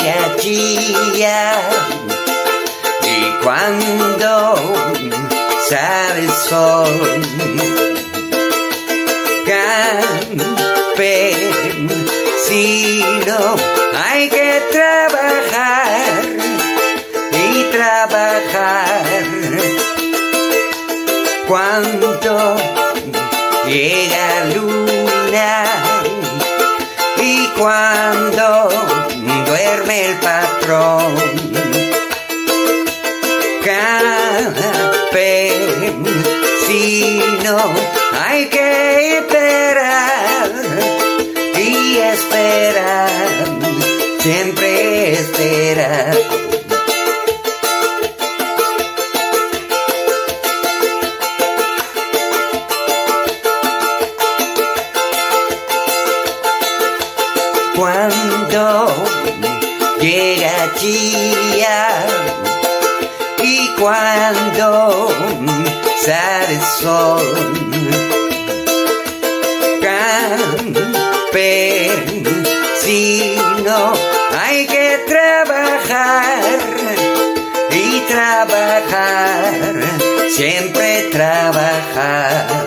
llega chilla y cuando sale el sol, campesino, hay que trabajar y trabajar. Cuando llega luna y cuando duerme el patrón, campesino, hay que esperar y esperar, siempre esperar. Cuando llega chilla y cuando sale el sol, campesino, hay que trabajar y trabajar, siempre trabajar.